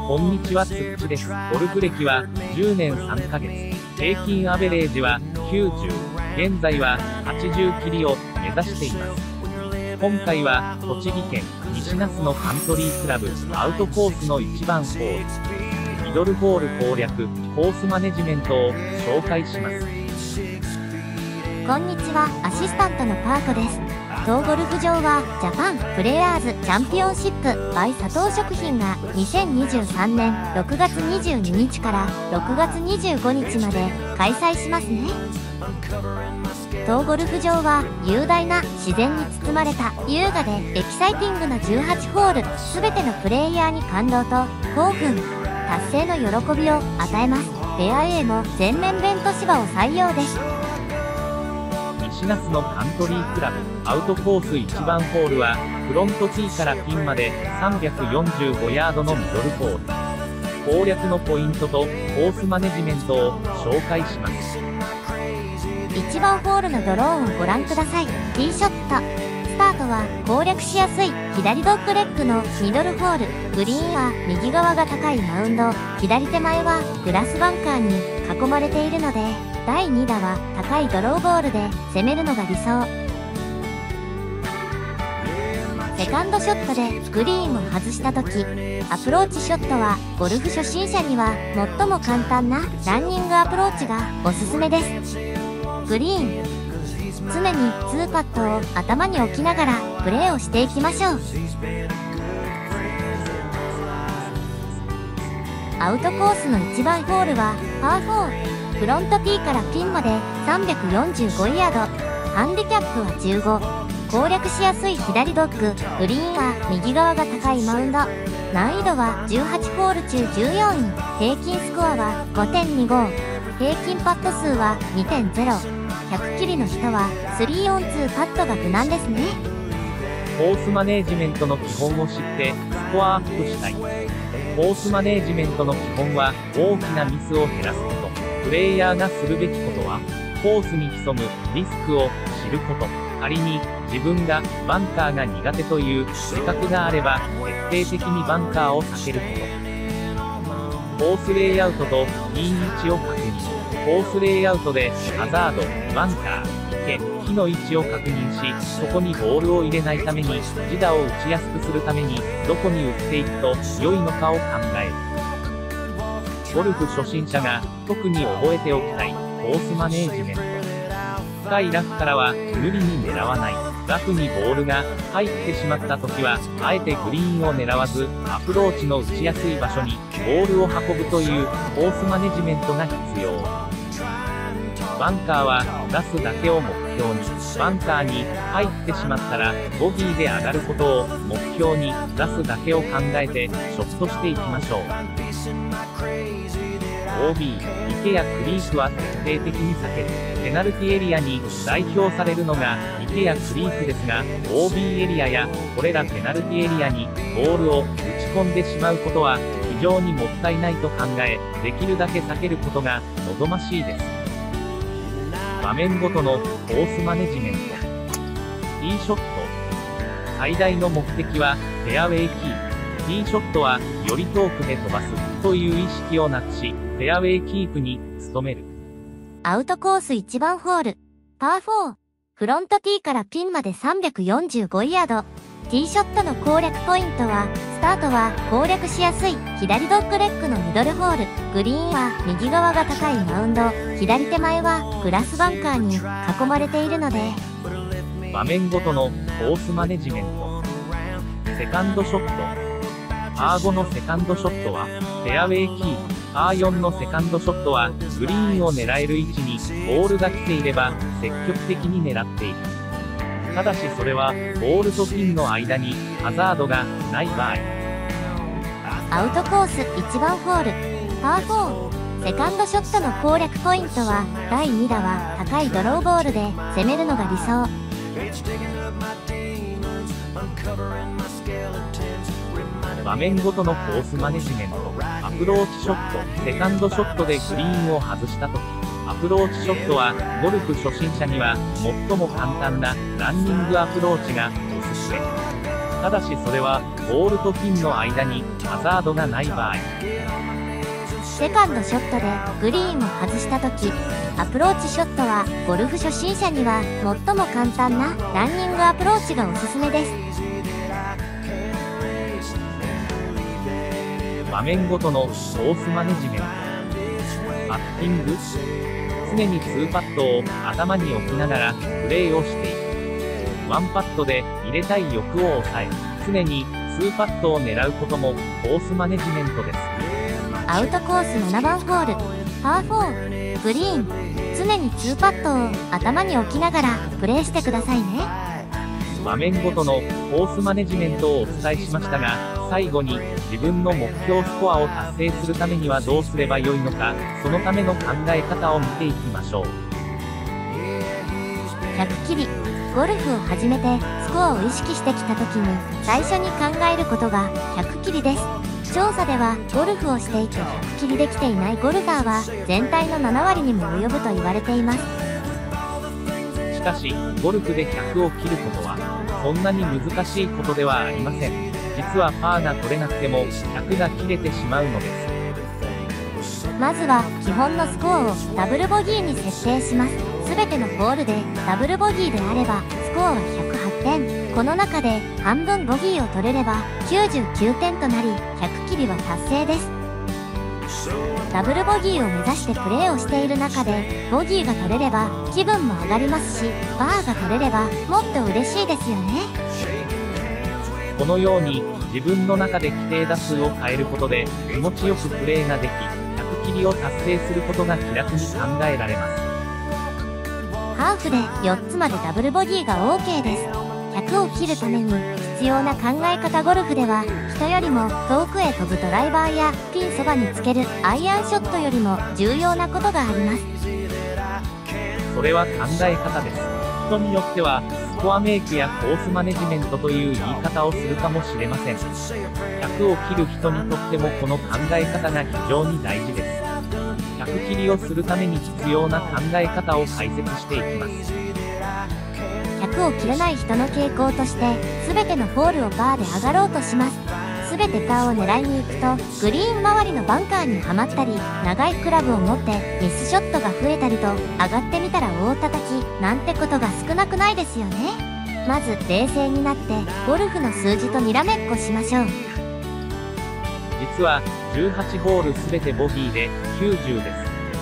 こんにちは、つっちです。ゴルフ歴は10年3ヶ月。平均アベレージは90。現在は80キリを目指しています。今回は栃木県西那須のカントリークラブアウトコースの1番ホール。ミドルホール攻略、コースマネジメントを紹介します。 こんにちは、アシスタントのパートです。当ゴルフ場はジャパンプレイヤーズチャンピオンシップ by 佐藤食品が2023年6月22日から6月25日まで開催しますね。当ゴルフ場は雄大な自然に包まれた優雅でエキサイティングな18ホール、全てのプレイヤーに感動と興奮、達成の喜びを与えます。フェアウェイも全面ベント芝を採用です。 西那須のカントリークラブアウトコース1番ホールはフロントティーからピンまで345ヤードのミドルホール。攻略のポイントとコースマネジメントを紹介します。 1番ホールのドローンをご覧ください。ティーショットスタートは攻略しやすい左ドッグレッグのミドルホール。グリーンは右側が高いマウンド、左手前はグラスバンカーに囲まれているので、第2打は高いドローボールで攻めるのが理想。セカンドショットでグリーンを外した時、アプローチショットはゴルフ初心者には最も簡単なランニングアプローチがおすすめです。グリーン、常に2パットを頭に置きながらプレーをしていきましょう。アウトコースの1番ホールはパー4。フロントティーからピンまで345ヤード。ハンディキャップは15。攻略しやすい左ドッグ。グリーンは右側が高いマウンド。難易度は18ホール中14位。平均スコアは 5.25。平均パット数は 2.0。100キリの人は3オン2パットが無難ですね。 コースマネージメントの基本を知ってスコアアップしたい。コースマネージメントの基本は大きなミスを減らすこと。プレイヤーがするべきことはコースに潜むリスクを知ること。仮に自分がバンカーが苦手という自覚があれば徹底的にバンカーを避けること。コースレイアウトといい位置を確認。コースレイアウトでハザード、バンカー、池、木の位置を確認し、そこにボールを入れないために自打を打ちやすくするためにどこに打っていくと良いのかを考える。ゴルフ初心者が特に覚えておきたいコースマネージメント。深いラフからは無理に狙わない。ラフにボールが入ってしまった時はあえてグリーンを狙わずアプローチの打ちやすい場所にボールを運ぶというコースマネジメントが必要。バンカーは出すだけを目標に。バンカーに入ってしまったらボギーで上がることを目標に出すだけを考えてショットしていきましょう。OB、池やクリークは徹底的に避ける。ペナルティエリアに代表されるのが池やクリークですが、 OB エリアやこれらペナルティエリアにボールを打ち込んでしまうことは非常にもったいないと考え、できるだけ避けることが望ましいです。場面ごとのコースマネジメント。ティーショット。最大の目的はフェアウェイキープ。ティーショットはより遠くで飛ばすという意識をなくし、フェアウェイキープに努める。 アウトコース1番ホール、パー4。フロントティーからピンまで345ヤード。ティーショットの攻略ポイントは、スタートは攻略しやすい左ドッグレッグのミドルホール。グリーンは右側が高いマウンド、左手前はグラスバンカーに囲まれているので。 場面ごとのコースマネジメント。セカンドショット。パー5のセカンドショットはフェアウェイキープ。パー4のセカンドショットはグリーンを狙える位置にボールが来ていれば積極的に狙っていく。ただしそれはボールとピンの間にハザードがない場合。 アウトコース1番ホール、パー4。セカンドショットの攻略ポイントは第2打は高いドローボールで攻めるのが理想。 場面ごとのコースマネジメント。アプローチショット。セカンドショットでグリーンを外した時、アプローチショットはゴルフ初心者には最も簡単なランニングアプローチがおすすめ。たただしそれは、ボールとピンの間にハザードがない場合。 セカンドショットでグリーンを外した時、アプローチショットはゴルフ初心者には最も簡単なランニングアプローチがおすすめです。 場面ごとのコースマネジメント。パッティング。常に2パットを頭に置きながらプレーをしていく。1パットで入れたい欲を抑え、常に2パットを狙うこともコースマネジメントです。 アウトコース7番ホール、パー4、グリーン。常に2パットを頭に置きながらプレーしてくださいね。 場面ごとのコースマネジメントをお伝えしましたが、最後に自分の目標スコアを達成するためにはどうすればよいのか、そのための考え方を見ていきましょう。 100キリ。ゴルフを始めてスコアを意識してきた時に最初に考えることが100キリです。調査ではゴルフをしていて100キリできていないゴルファーは全体の7割にも及ぶと言われています。 しかし、ゴルフで100を切ることはそんなに難しいことではありません。実はパーが取れなくても100が切れてしまうのです。 まずは基本のスコアをダブルボギーに設定します。すべてのホールでダブルボギーであればスコアは108点。この中で半分ボギーを取れれば99点となり100キリは達成です。ダブルボギーを目指してプレーをしている中でボギーが取れれば気分も上がりますし、バーが取れればもっと嬉しいですよね。 このように自分の中で規定打数を変えることで気持ちよくプレーができ、100キリを達成することが気楽に考えられます。 ハーフで4つまでダブルボギーが OK です。100を切るために必要な考え方。ゴルフでは人よりも遠くへ飛ぶドライバーやピンそばにつけるアイアンショットよりも重要なことがあります。 それは考え方です。人によってはスコアメイクやコースマネジメントという言い方をするかもしれません。100を切る人にとってもこの考え方が非常に大事です。100切りをするために必要な考え方を解説していきます。 100を切れない人の傾向として、全てのホールをパーで上がろうとします。全てパーを狙いに行くと、グリーン周りのバンカーにはまったり、長いクラブを持ってミスショットが増えたりと、上がってみたら大叩き、なんてことが少なくないですよね。まず冷静になって、ゴルフの数字とにらめっこしましょう。 実は、18ホールすべてボギーで90です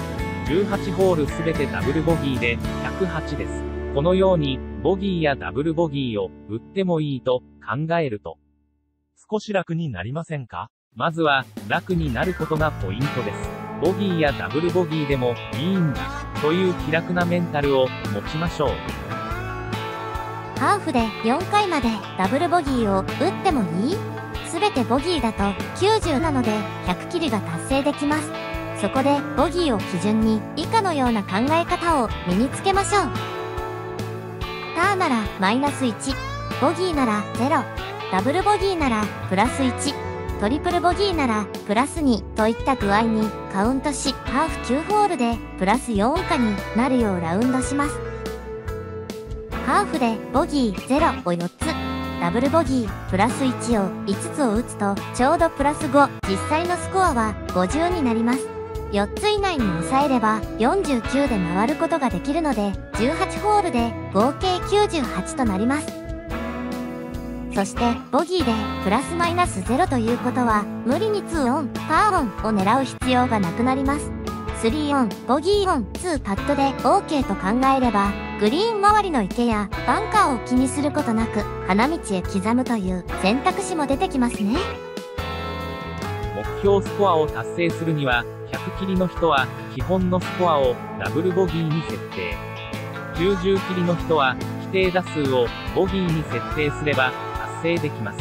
。18ホールすべてダブルボギーで108です。このように、ボギーやダブルボギーを打ってもいいと考えると、少し楽になりませんか？まずは、楽になることがポイントです。ボギーやダブルボギーでもいいんだ、という気楽なメンタルを持ちましょう。 ハーフで4回までダブルボギーを打ってもいい？すべてボギーだと90なので100キリが達成できます。そこでボギーを基準に以下のような考え方を身につけましょう。ターならマイナス1、ボギーなら0、ダブルボギーならプラス1、トリプルボギーならプラス2といった具合にカウントし、ハーフ9ホールでプラス4以下になるようラウンドします。ハーフでボギー0を4つ、ダブルボギープラス1を5つを打つとちょうどプラス5、実際のスコアは50になります。4つ以内に抑えれば49で回ることができるので18ホールで合計98となります。そしてボギーでプラスマイナス0ということは無理に2オン、パーオンを狙う必要がなくなります。3オン、ボギーオン、2パットで OK と考えればグリーン周りの池やバンカーを気にすることなく花道へ刻むという選択肢も出てきますね。 目標スコアを達成するには100切りの人は基本のスコアをダブルボギーに設定、90切りの人は規定打数をボギーに設定すれば達成できます。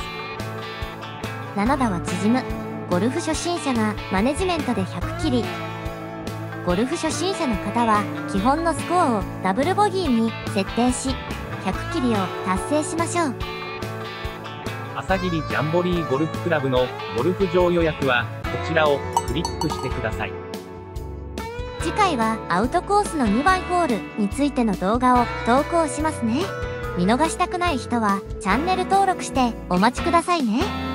7打は縮む。ゴルフ初心者がマネジメントで100切り。ゴルフ初心者の方は基本のスコアをダブルボギーに設定し100切りを達成しましょう。 朝霧ジャンボリーゴルフクラブのゴルフ場予約はこちらをクリックしてください。 次回はアウトコースの2番ホールについての動画を投稿しますね。 見逃したくない人はチャンネル登録してお待ちくださいね。